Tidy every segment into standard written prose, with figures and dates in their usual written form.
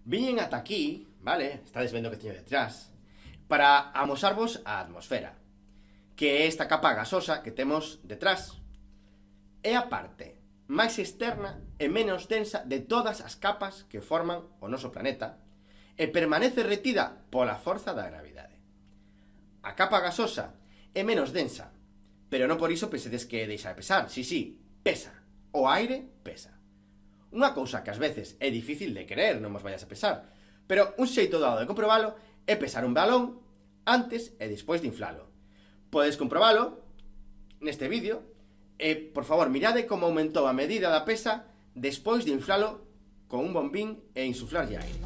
Viñen ata aquí, vale, estades vendo que teño detrás, para amosarvos a atmosfera, que é esta capa gasosa que temos detrás. É a parte máis externa e menos densa de todas as capas que forman o noso planeta e permanece retida pola forza da gravidade. A capa gasosa é menos densa, pero non por iso pensedes que deixa de pesar. Sí, pesa. O aire pesa. Unha cousa que ás veces é difícil de creer, non vos vayas a pesar, pero un xeito dado de comprobalo é pesar un balón antes e despois de inflalo. Podes comprobalo neste vídeo e, por favor, mirade como aumentou a medida da pesa despois de inflalo con un bombín e insuflarlle aire.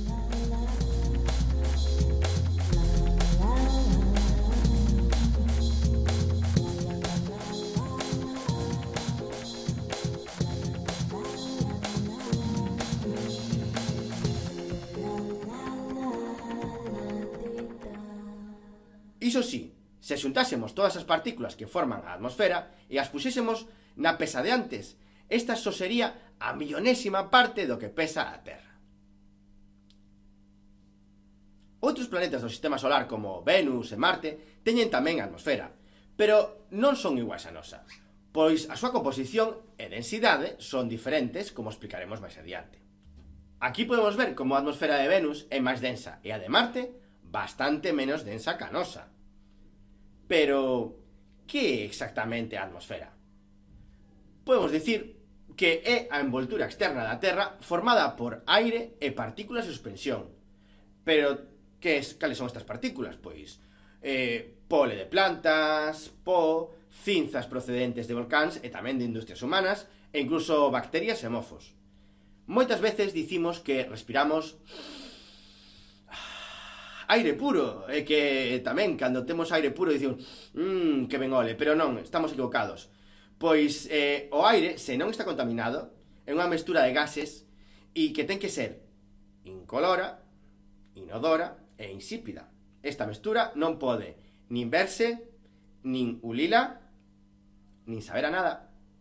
Iso sí, se xuntásemos todas as partículas que forman a atmosfera e as puxésemos na pesa de antes, esta só sería a millonésima parte do que pesa a Terra. Outros planetas do sistema solar como Venus e Marte teñen tamén atmosfera, pero non son iguais a nosa, pois a súa composición e densidade son diferentes, como explicaremos máis adiante. Aquí podemos ver como a atmosfera de Venus é máis densa e a de Marte bastante menos densa que a nosa. Pero, que é exactamente a atmosfera? Podemos dicir que é a envoltura externa da Terra formada por aire e partículas de suspensión. Pero, cales son estas partículas? Pois, pole de plantas, po, cinzas procedentes de volcáns e tamén de industrias humanas, e incluso bacterias e mofos. Moitas veces dicimos que respiramos aire puro, e que tamén, cando temos aire puro, dicimos que ben ole, pero non, estamos equivocados. Pois o aire, se non está contaminado, é unha mestura de gases e que ten que ser incolora, inodora e insípida. Esta mestura non pode nin verse, nin ulila, nin saber a nada.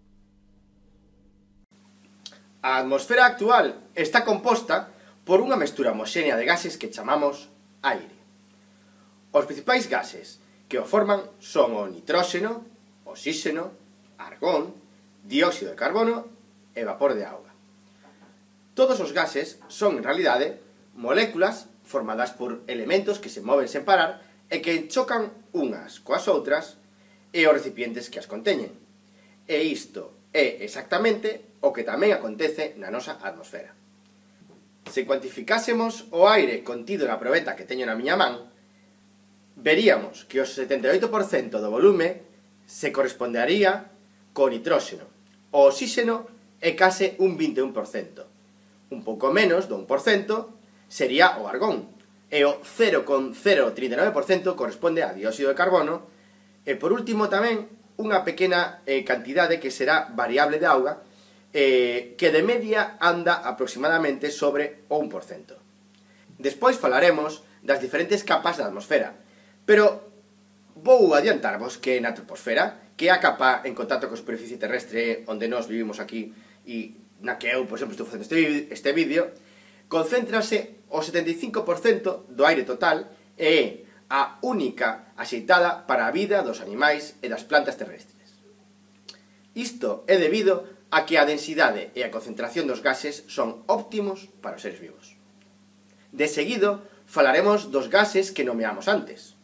A atmosfera actual está composta por unha mestura homoxénea de gases que chamamos aire. Os principais gases que o forman son o nitróxeno, oxíxeno, argón, dióxido de carbono e vapor de auga. Todos os gases son, en realidade, moléculas formadas por elementos que se moven sen parar e que chocan unhas coas outras e os recipientes que as conteñen. E isto é exactamente o que tamén acontece na nosa atmosfera. Se cuantificásemos o aire contido na probeta que teño na miña man, veríamos que o 78% do volume se correspondería co nitróxeno. O oxíxeno é case un 21%. Un pouco menos do 1% sería o argón. E o 0,039% corresponde a dióxido de carbono. E por último tamén unha pequena cantidade que será variable de auga, que de media anda aproximadamente sobre o 1%. Despois falaremos das diferentes capas da atmosfera, pero vou adiantarvos que na troposfera, que é a capa en contacto coa superficie terrestre onde nós vivimos aquí e na que eu, por exemplo, estou facendo este vídeo, concéntrase o 75% do aire total e é a única axeitada para a vida dos animais e das plantas terrestres. Isto é debido a que a densidade e a concentración dos gases son óptimos para os seres vivos. De seguido, falaremos dos gases que nomeamos antes.